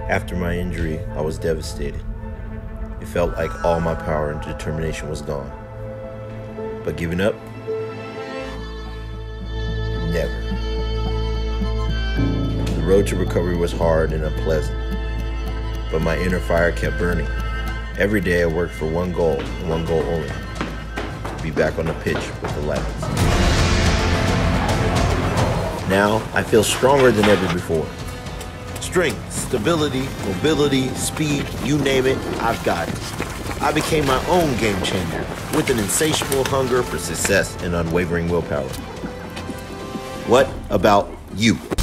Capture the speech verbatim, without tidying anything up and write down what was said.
After my injury, I was devastated. It felt like all my power and determination was gone. But giving up? Never. The road to recovery was hard and unpleasant, but my inner fire kept burning. Every day I worked for one goal, and one goal only: to be back on the pitch with the lads. Now I feel stronger than ever before. Strength, stability, mobility, speed, you name it, I've got it. I became my own game changer with an insatiable hunger for success and unwavering willpower. What about you?